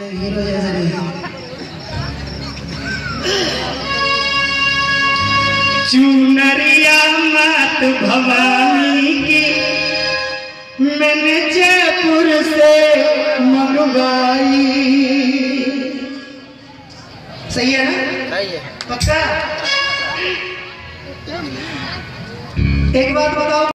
Hero जैसा नहीं। चुनरिया मात भवानी की मैंने जयपुर से मंगवाई। सही है ना? सही है। पक्का? एक बात बताओ।